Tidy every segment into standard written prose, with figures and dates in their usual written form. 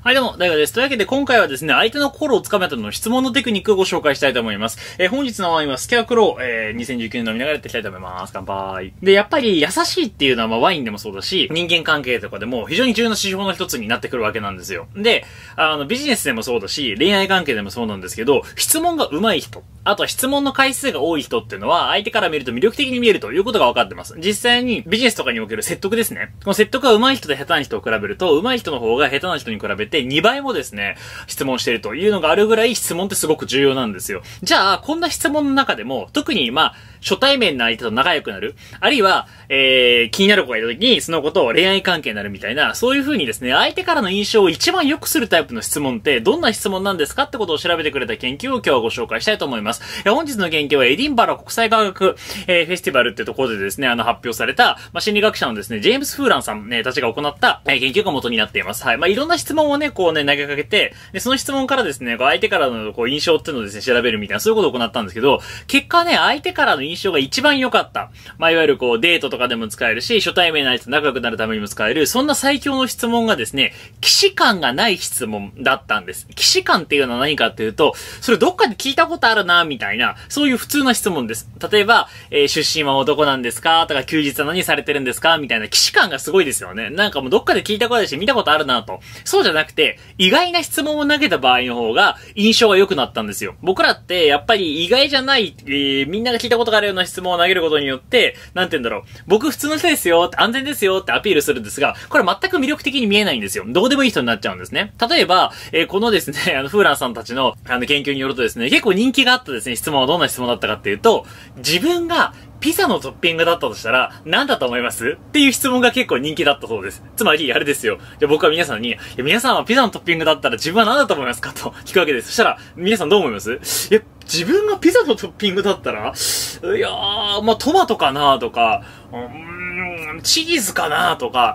はい、どうも、大河です。というわけで、今回はですね、相手の心をつかめたの質問のテクニックをご紹介したいと思います。本日のワインはスキャークロー、2019年飲みながらやっていきたいと思います。乾杯。で、やっぱり優しいっていうのは、ワインでもそうだし、人間関係とかでも非常に重要な指標の一つになってくるわけなんですよ。で、ビジネスでもそうだし、恋愛関係でもそうなんですけど、質問が上手い人、あとは質問の回数が多い人っていうのは、相手から見ると魅力的に見えるということが分かってます。実際にビジネスとかにおける説得ですね。この説得が上手い人と下手な人を比べると、上手い人の方が下手な人に比べて2倍もですね、質問しているというのがあるぐらい質問ってすごく重要なんですよ。じゃあ、こんな質問の中でも、特に初対面の相手と仲良くなる、あるいは、気になる子がいた時に、そのことを恋愛関係になるみたいな、そういう風にですね、相手からの印象を一番良くするタイプの質問って、どんな質問なんですかってことを調べてくれた研究を今日はご紹介したいと思います。本日の研究はエディンバラ国際科学、フェスティバルってところでですね、発表された、心理学者のですね、ジェームス・フーランさん、たちが行った、研究が元になっています。はい。いろんな質問をね、投げかけて、で、その質問からですね、相手からの印象っていうのをですね、調べるみたいな、そういうことを行ったんですけど、結果ね、相手からの印象が一番良かった。いわゆるデートとかでも使えるし、初対面の相手と仲良くなるためにも使える、そんな最強の質問がですね、既視感がない質問だったんです。既視感っていうのは何かっていうと、それどっかで聞いたことあるな、みたいな、そういう普通な質問です。例えば、出身は男なんですかとか、休日は何されてるんですかみたいな、既視感がすごいですよね。なんかもうどっかで聞いたことあるし、見たことあるなと。そうじゃなくて、意外な質問を投げた場合の方が、印象が良くなったんですよ。僕らって、やっぱり意外じゃない、みんなが聞いたことがあるような質問を投げることによって、なんて言うんだろう。僕普通の人ですよ、安全ですよってアピールするんですが、これ全く魅力的に見えないんですよ。どうでもいい人になっちゃうんですね。例えば、このですね、フーランさんたちの、研究によるとですね、結構人気があったですね、質問はどんな質問だったかっていうと、自分がピザのトッピングだったとしたら、何だと思いますっていう質問が結構人気だったそうです。つまり、あれですよ。じゃ僕は皆さんに、皆さんはピザのトッピングだったら自分は何だと思いますかと聞くわけです。そしたら、皆さんどう思います？自分がピザのトッピングだったら、トマトかなとか、チーズかなとか、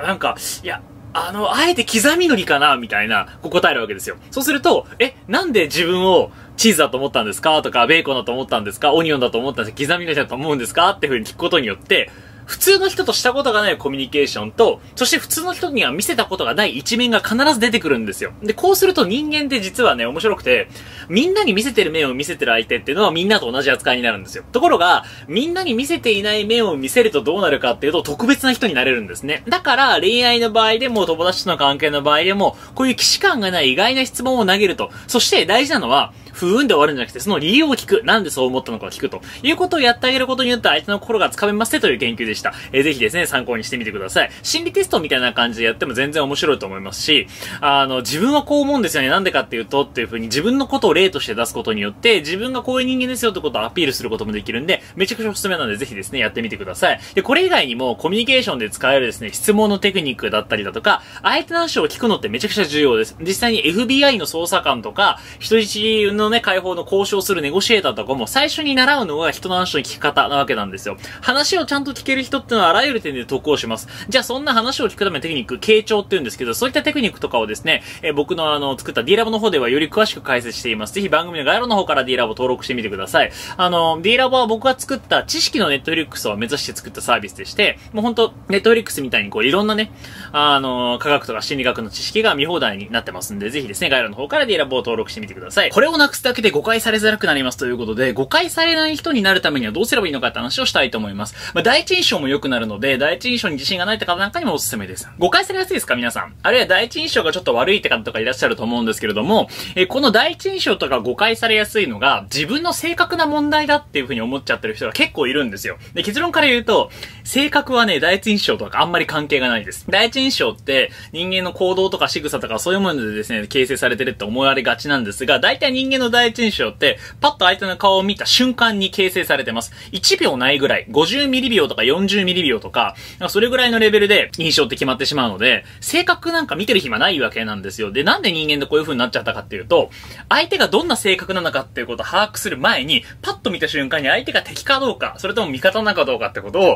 あえて刻み海苔かなみたいな、答えるわけですよ。そうすると、なんで自分をチーズだと思ったんですかとか、ベーコンだと思ったんですかオニオンだと思ったんですか刻み海苔だと思うんですかっていう風に聞くことによって、普通の人としたことがないコミュニケーションと、そして普通の人には見せたことがない一面が必ず出てくるんですよ。で、こうすると人間って実はね、面白くて、みんなに見せてる面を見せてる相手っていうのはみんなと同じ扱いになるんですよ。ところが、みんなに見せていない面を見せるとどうなるかっていうと、特別な人になれるんですね。だから、恋愛の場合でも、友達との関係の場合でも、こういう既視感がない意外な質問を投げると。そして大事なのは、不運で終わるんじゃなくて、その理由を聞く。なんでそう思ったのかを聞くということをやってあげることによって相手の心がつかめますねという研究でした。ぜひですね、参考にしてみてください。心理テストみたいな感じでやっても全然面白いと思いますし、自分はこう思うんですよね。なんでかっていうと、っていう風に自分のことを例として出すことによって、自分がこういう人間ですよってことをアピールすることもできるんで、めちゃくちゃおすすめなので、ぜひですね、やってみてください。で、これ以外にも、コミュニケーションで使えるですね、質問のテクニックだったりだとか、相手の話を聞くのってめちゃくちゃ重要です。実際に FBI の捜査官とか、人質のね、解放の交渉するネゴシエーターとかも最初に習うのが人の話の聞き方なわけなんですよ。話をちゃんと聞ける人ってのはあらゆる点で得をします。じゃあそんな話を聞くためのテクニック、傾聴って言うんですけど、そういったテクニックとかをですね、僕の作った D ラボの方ではより詳しく解説しています。ぜひ番組の概要欄の方から D ラボ登録してみてください。D ラボは僕が作った知識のネットフリックスを目指して作ったサービスでして、もうほんとネットフリックスみたいにいろんなね、科学とか心理学の知識が見放題になってますんで、ぜひですね、概要欄の方から D ラボを登録してみてください。これをなくすだけで誤解されづらくなりますということで、誤解されない人になるためにはどうすればいいのかって話をしたいと思います。第一印象も良くなるので、第一印象に自信がないって方なんかにもおすすめです。誤解されやすいですか皆さん。あるいは第一印象がちょっと悪いって方とかいらっしゃると思うんですけれども、この第一印象とか誤解されやすいのが、自分の性格な問題だっていう風に思っちゃってる人が結構いるんですよ。で、結論から言うと、性格はね、第一印象とかあんまり関係がないです。第一印象って人間の行動とか仕草とかそういうものでですね、形成されてるって思われがちなんですが、大体人間の第一印象って、パッと相手の顔を見た瞬間に形成されてます。1秒ないぐらい、50ミリ秒とか40ミリ秒とか、それぐらいのレベルで印象って決まってしまうので、性格なんか見てる暇ないわけなんですよ。で、なんで人間でこういう風になっちゃったかっていうと、相手がどんな性格なのかっていうことを把握する前に、パッと見た瞬間に相手が敵かどうか、それとも味方なのかどうかってことを判断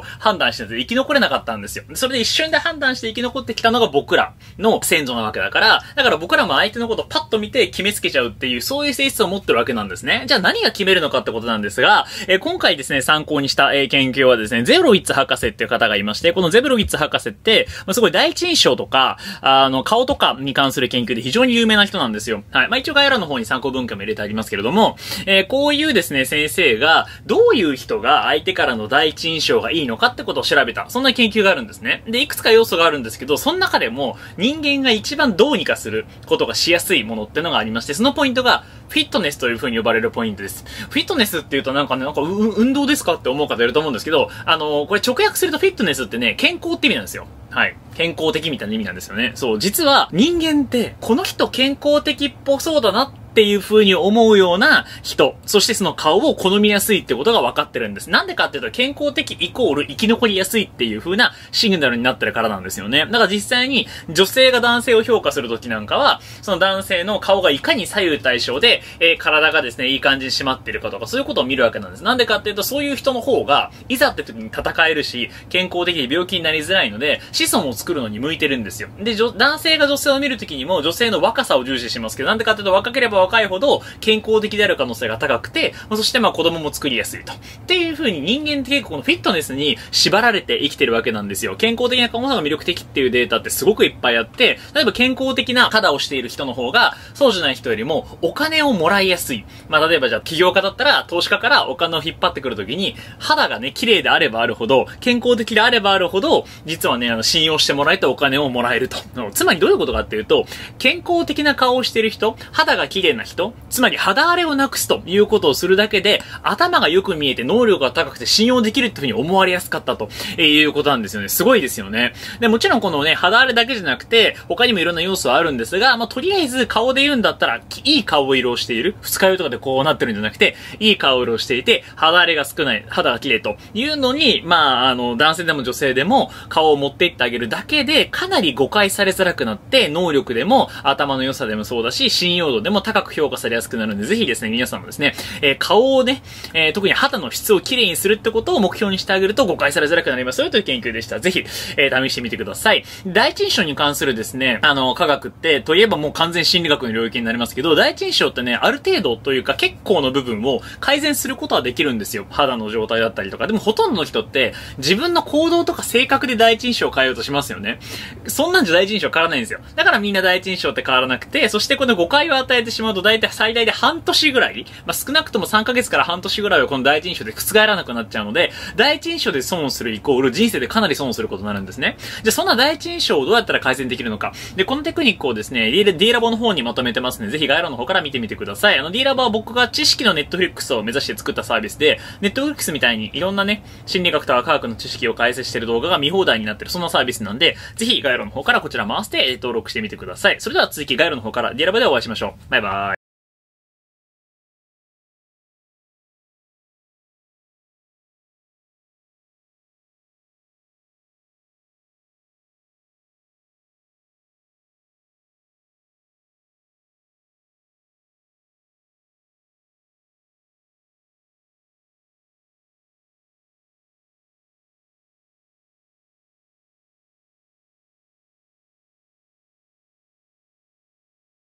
断して生き残れなかったんですよ。それで一瞬で判断して生き残ってきたのが僕らの先祖なわけだから、だから僕らも相手のことをパッと見て決めつけちゃうっていう、そういう性質を持ってるわけなんですね。じゃあ何が決めるのかってことなんですが、今回ですね、参考にした、研究はですね、ゼブロウィッツ博士っていう方がいまして、このゼブロウィッツ博士って、すごい第一印象とか、顔とかに関する研究で非常に有名な人なんですよ。はい。まあ、一応概要欄の方に参考文献も入れてありますけれども、こういうですね、先生が、どういう人が相手からの第一印象がいいのかってことを調べた。そんな研究があるんですね。で、いくつか要素があるんですけど、その中でも人間が一番どうにかすることがしやすいものってのがありまして、そのポイントが、フィットネスという風に呼ばれるポイントです。フィットネスって言うとなんかね、運動ですかって思う方いると思うんですけど、これ直訳するとフィットネスってね、健康って意味なんですよ。はい。健康的みたいな意味なんですよね。そう、実は人間って、この人健康的っぽそうだなっていう風に思うような人、そしてその顔を好みやすいってことが分かってるんです。なんでかっていうと、健康的イコール生き残りやすいっていう風なシグナルになってるからなんですよね。だから実際に女性が男性を評価するときなんかは、その男性の顔がいかに左右対称で、体がですね、いい感じに締まってるかとか、そういうことを見るわけなんです。なんでかっていうと、そういう人の方が、いざって時に戦えるし、健康的に病気になりづらいので、子孫を作るのに向いてるんですよ。で、男性が女性を見るときにも、女性の若さを重視しますけど、なんでかっていうと、若ければ若いほど、健康的である可能性が高くて、そして子供も作りやすいと。っていう風に人間って結構このフィットネスに縛られて生きてるわけなんですよ。健康的な顔の方が魅力的っていうデータってすごくいっぱいあって、例えば健康的な肌をしている人の方が、そうじゃない人よりもお金をもらいやすい。例えばじゃあ起業家だったら、投資家からお金を引っ張ってくるときに、肌がね、綺麗であればあるほど、健康的であればあるほど、実はね、信用してもらえてお金をもらえると。つまりどういうことかっていうと、健康的な顔をしている人、肌が綺麗な人、つまり肌荒れをなくすということをするだけで、頭がよく見えて能力が高くて信用できるっていうふうに思われやすかったということなんですよね。すごいですよね。で、もちろんこのね、肌荒れだけじゃなくて、他にもいろんな要素はあるんですが、とりあえず顔で言うんだったら、いい顔色をしている。二日酔いとかでこうなってるんじゃなくて、いい顔色をしていて、肌荒れが少ない、肌が綺麗というのに、男性でも女性でも顔を持っていってあげるだけで、かなり誤解されづらくなって、能力でも、頭の良さでもそうだし、信用度でも高く評価されやすくなるんで、ぜひですね、皆さんもですね、顔をね、特に肌の質をきれいにするってことを目標にしてあげると誤解されづらくなりますよという研究でした。ぜひ、試してみてください。第一印象に関するですね、科学って、といえばもう完全心理学の領域になりますけど、第一印象ってね、ある程度というか結構の部分を改善することはできるんですよ。肌の状態だったりとか。でもほとんどの人って、自分の行動とか性格で第一印象を変えようとしますよね。そんなんじゃ第一印象変わらないんですよ。だからみんな第一印象って変わらなくて、そしてこの誤解を与えてしまうと大体最大で半年ぐらい、少なくとも3ヶ月から半年ぐらいはこの第一印象で覆らなくなっちゃうので、第一印象で損をするイコール人生でかなり損をすることになるんですね。じゃあそんな第一印象をどうやったら改善できるのか。で、このテクニックをですね、D ラボの方にまとめてますので、ぜひ概要欄の方から見てみてください。D ラボは僕が知識のネットフリックスを目指して作ったサービスで、ネットフリックスみたいにいろんなね、心理学とか科学の知識を解説している動画が見放題になってる、そんなサービスなんで、ぜひ概要欄の方からこちら回して登録してみてください。それでは続き概要欄の方から D ラボでお会いしましょう。バイバーイ。